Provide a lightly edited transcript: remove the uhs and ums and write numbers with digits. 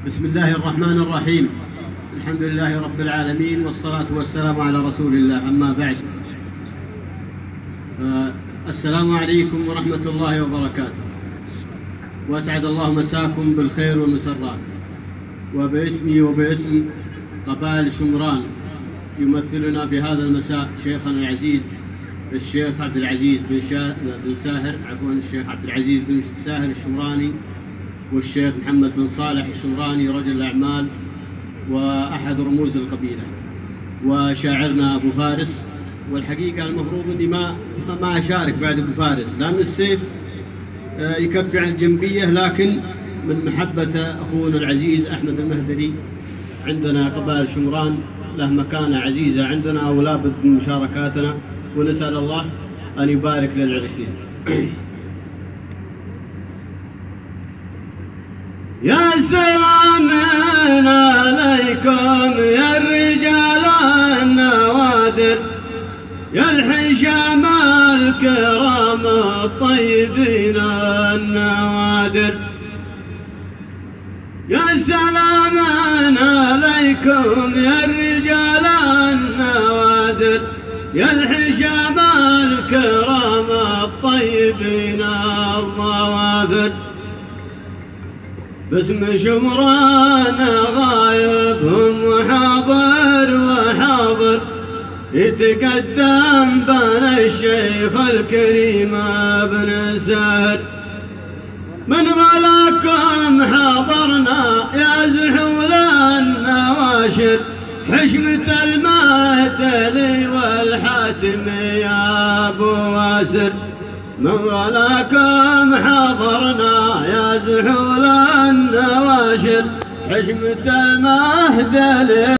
بسم الله الرحمن الرحيم. الحمد لله رب العالمين، والصلاة والسلام على رسول الله. أما بعد، السلام عليكم ورحمة الله وبركاته، وأسعد الله مساكم بالخير والمسرات. وباسمي وباسم قبائل شمران يمثلنا في هذا المساء شيخنا العزيز الشيخ عبد العزيز بن ساهر، الشيخ عبد العزيز بن ساهر الشمراني، والشيخ محمد بن صالح الشمراني رجل الأعمال وأحد رموز القبيلة، وشاعرنا أبو فارس. والحقيقة المفروض أني ما أشارك بعد أبو فارس، لأن السيف يكفي عن الجنبية، لكن من محبة أخونا العزيز أحمد المهدلي عندنا قبائل شمران له مكانة عزيزة عندنا، ولا بد من مشاركاتنا، ونسأل الله أن يبارك للعريسين. يا سلام عليكم يا الرجال النوادر، يا الحشام الكرام الطيبين النوادر. يا سلام عليكم يا الرجال النوادر، يا الحشام الكرام الطيبين الظوافر. باسم شمران غايبهم وحاضر وحاضر، يتقدم بنا الشيخ الكريم بن ساهر. من غلاكم حاضرنا يا زحول النواشر، حشمة المهدلي والحاتم يا ابو واسر. من غلاكم حضرنا يا زحول النواشر، حشمة المهدلي